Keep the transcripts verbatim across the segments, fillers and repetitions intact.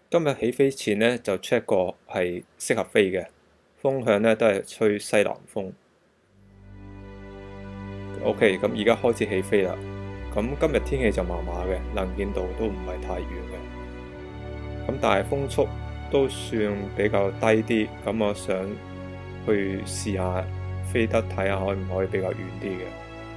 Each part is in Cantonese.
今日起飛前咧就 check 過係適合飛嘅，風向咧都係吹西南風。OK， 咁而家開始起飛啦。咁今日天氣就麻麻嘅，能見度都唔係太遠嘅。咁但係風速都算比較低啲，咁我想去試下飛得睇下可唔可以比較遠啲嘅。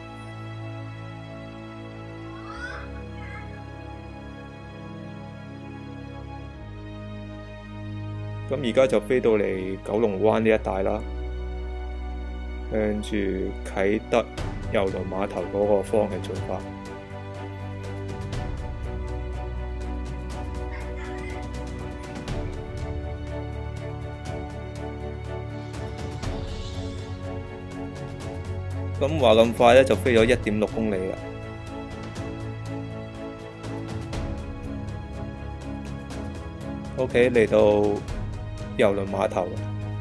咁而家就飛到嚟九龍灣呢一帶啦，向住啟德郵輪碼頭嗰個方向進發。咁話咁快咧，就飛咗一點六公里啦。OK， 嚟到郵輪碼頭，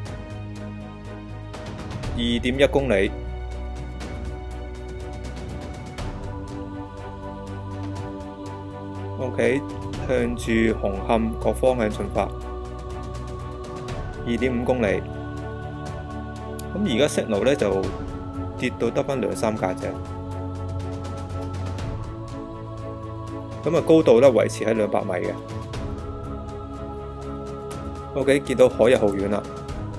二點一公里。OK， 向住紅磡個方向進發，二點五公里。咁而家息路咧就跌到得返兩三格啫。咁啊，高度咧維持喺兩百米嘅。OK， 見到海逸豪園啦。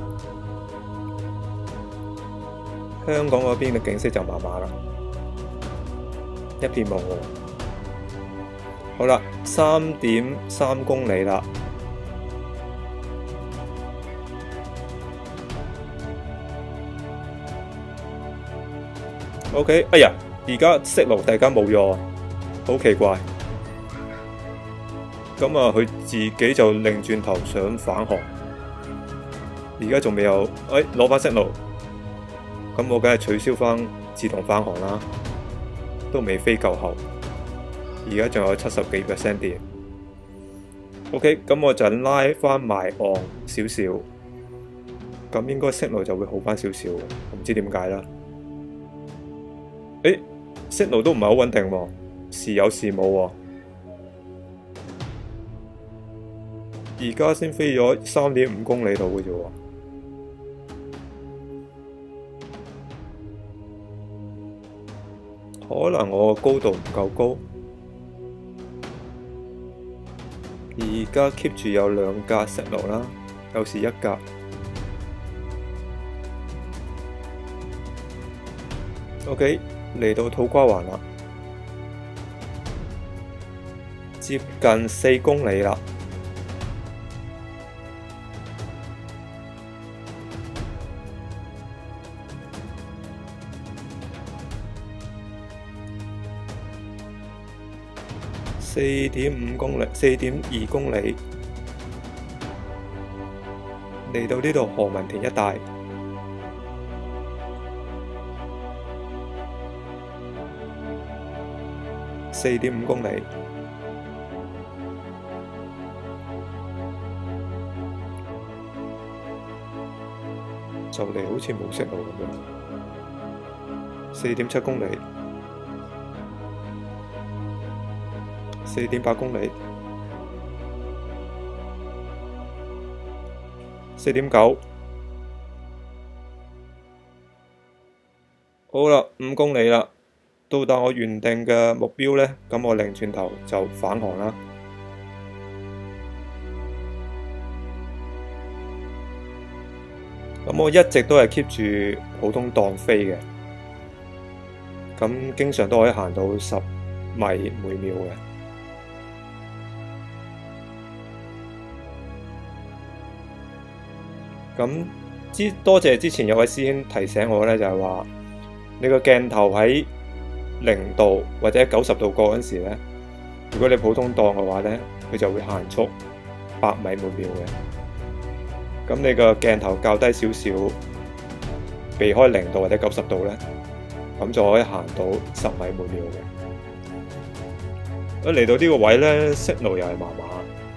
香港嗰邊嘅景色就麻麻啦，一片模糊。好啦，三點三公里啦。OK， 哎呀，而家息路突然間冇咗，好奇怪。咁啊，佢自己就擰轉頭想返航，而家仲未有，哎，攞翻息路。咁我梗係取消翻自動返航啦，都未飛夠後，而家仲有七十幾 percent 電。OK， 咁我就拉翻埋岸少少，咁應該息路就會好翻少少，唔知點解啦。誒，息路都唔係好穩定喎，時有時冇喎。而家先飛咗三點五公里度嘅啫喎。可能我高度唔夠高，而家 keep 住有兩格息路啦，有時一格。OK， 嚟到土瓜灣啦，接近四公里啦。四點五公里，四點二公里，嚟到呢度何文田一帶，四點五公里，就嚟好似冇息路咁樣，四點七公里。四點八公里，四點九，好啦，五公里啦，到達我原定嘅目標呢，咁我擰轉頭就返航啦。咁我一直都係 keep 住普通檔飛嘅，咁經常都可以行到十米每秒嘅。咁之多謝之前有位師兄提醒我咧，就係話你個鏡頭喺零度或者九十度角嗰陣時咧，如果你普通檔嘅話咧，佢就會限速八米每秒嘅。咁你個鏡頭較低少少，避開零度或者九十度咧，咁就可以行到十米每秒嘅。一嚟到呢個位咧，息路又係麻麻，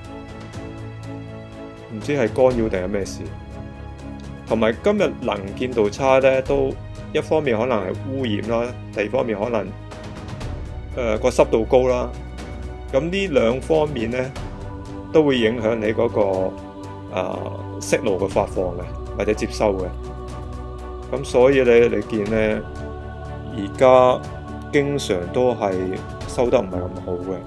唔知係干擾定係咩事。同埋今日能見度差咧，都一方面可能係污染啦，第二方面可能誒個濕度高啦。咁呢兩方面咧都會影響你嗰、那個啊息路嘅發放嘅，或者接收嘅。咁所以咧，你見咧而家經常都係收得唔係咁好嘅，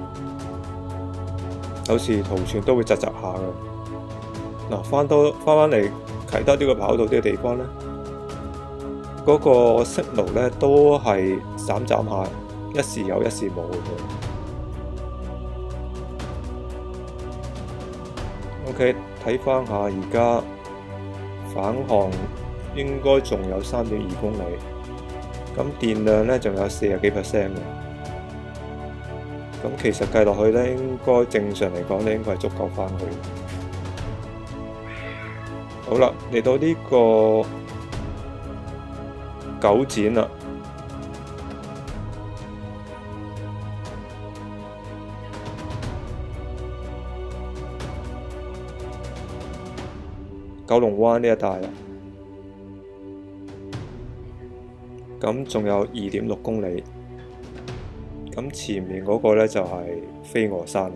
有時圖傳都會窒窒下嘅。嗱，翻多翻翻嚟啟德呢個跑道呢個地方咧，嗰、那個息路咧都係斬斬下，一時有一時冇嘅。OK， 睇翻下而家返航應該仲有三點二公里，咁電量咧仲有四十幾 percent 嘅。咁其實計落去咧，應該正常嚟講咧，應該係足夠翻去。好啦，嚟到呢個九展啦。九龍灣呢一帶啦，咁仲有二點六公里，咁前面嗰個呢就係飛鵝山啦。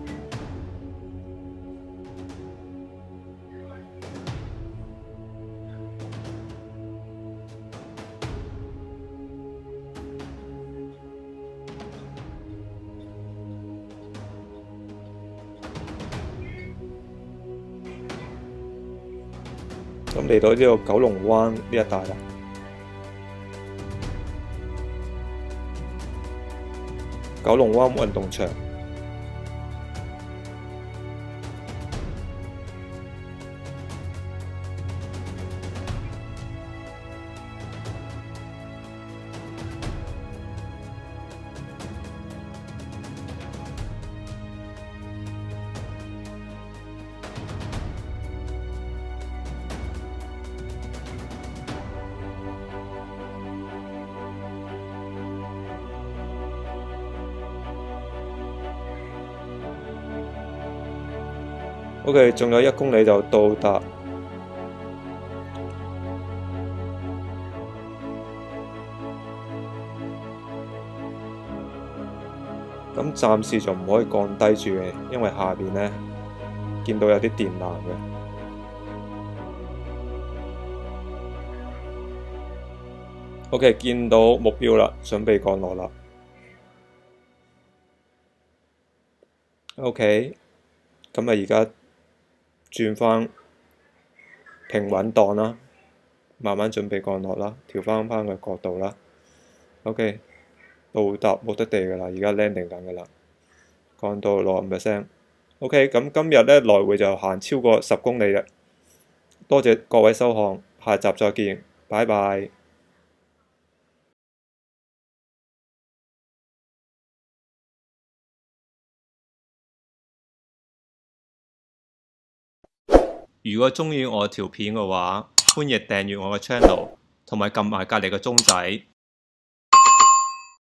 咁嚟到呢個九龍灣呢一帶啦，九龍灣運動場。OK， 仲有一公里就到達。咁暫時就唔可以降低住嘅，因為下邊呢見到有啲電纜嘅。OK， 見到目標啦，準備降落啦。OK， 咁啊而家轉翻平穩檔啦，慢慢準備降落啦，調翻翻個角度啦。OK， 到達目的地㗎啦，而家 landing 緊㗎啦，降到六十五 percent。OK， 咁今日咧來回就行超過十公里啦。多謝各位收看，下集再見，拜拜。如果鍾意我條片嘅話，歡迎訂閱我嘅 channel，同埋撳埋隔離個鐘仔。